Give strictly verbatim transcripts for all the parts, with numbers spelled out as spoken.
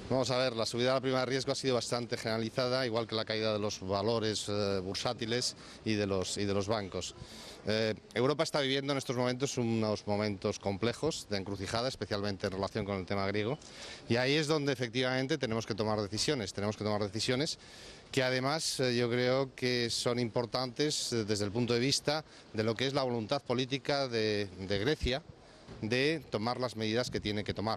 Vamos a ver, la subida de la prima de riesgo ha sido bastante generalizada, igual que la caída de los valores eh, bursátiles y de los, y de los bancos. Eh, Europa está viviendo en estos momentos unos momentos complejos de encrucijada, especialmente en relación con el tema griego, y ahí es donde efectivamente tenemos que tomar decisiones, tenemos que tomar decisiones que además eh, yo creo que son importantes eh, desde el punto de vista de lo que es la voluntad política de, de Grecia de tomar las medidas que tiene que tomar.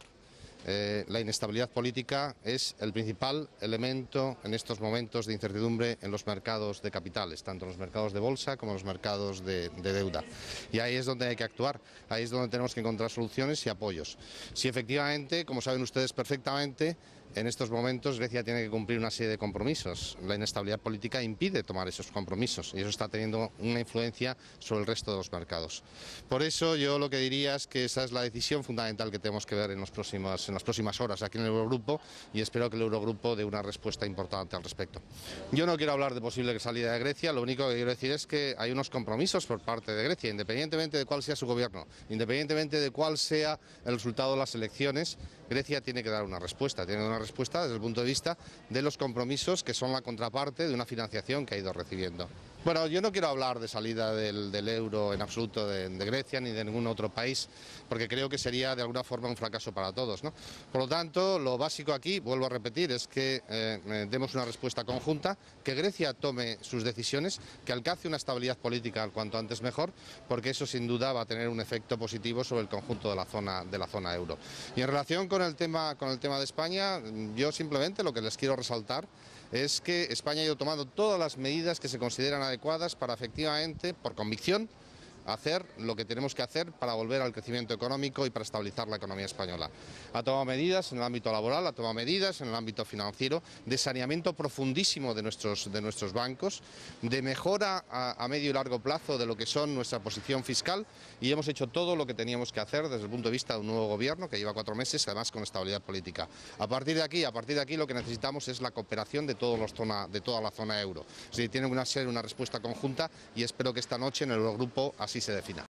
Eh, la inestabilidad política es el principal elemento en estos momentos de incertidumbre en los mercados de capitales, tanto en los mercados de bolsa como en los mercados de, de deuda. Y ahí es donde hay que actuar, ahí es donde tenemos que encontrar soluciones y apoyos. Si efectivamente, como saben ustedes perfectamente, en estos momentos Grecia tiene que cumplir una serie de compromisos. La inestabilidad política impide tomar esos compromisos y eso está teniendo una influencia sobre el resto de los mercados. Por eso yo lo que diría es que esa es la decisión fundamental que tenemos que ver en, los próximos, en las próximas horas aquí en el Eurogrupo, y espero que el Eurogrupo dé una respuesta importante al respecto. Yo no quiero hablar de posible salida de Grecia, lo único que quiero decir es que hay unos compromisos por parte de Grecia, independientemente de cuál sea su gobierno, independientemente de cuál sea el resultado de las elecciones. Grecia tiene que dar una respuesta, tiene que dar una respuesta desde el punto de vista de los compromisos que son la contraparte de una financiación que ha ido recibiendo. Bueno, yo no quiero hablar de salida del, del euro en absoluto de, de Grecia ni de ningún otro país, porque creo que sería de alguna forma un fracaso para todos, ¿no? Por lo tanto, lo básico aquí, vuelvo a repetir, es que eh, demos una respuesta conjunta, que Grecia tome sus decisiones, que alcance una estabilidad política cuanto antes mejor, porque eso sin duda va a tener un efecto positivo sobre el conjunto de la zona, de la zona euro. Y en relación con el tema, con el tema de España, yo simplemente lo que les quiero resaltar es que España ha ido tomando todas las medidas que se consideran adecuadas para efectivamente, por convicción, hacer lo que tenemos que hacer para volver al crecimiento económico y para estabilizar la economía española. Ha tomado medidas en el ámbito laboral, ha tomado medidas en el ámbito financiero, de saneamiento profundísimo de nuestros, de nuestros bancos, de mejora a, a medio y largo plazo de lo que son nuestra posición fiscal, y hemos hecho todo lo que teníamos que hacer desde el punto de vista de un nuevo gobierno que lleva cuatro meses, además con estabilidad política. A partir de aquí, a partir de aquí lo que necesitamos es la cooperación de, todos los zona, de toda la zona euro. Es decir, tiene que ser una respuesta conjunta y espero que esta noche en el Eurogrupo así se defina.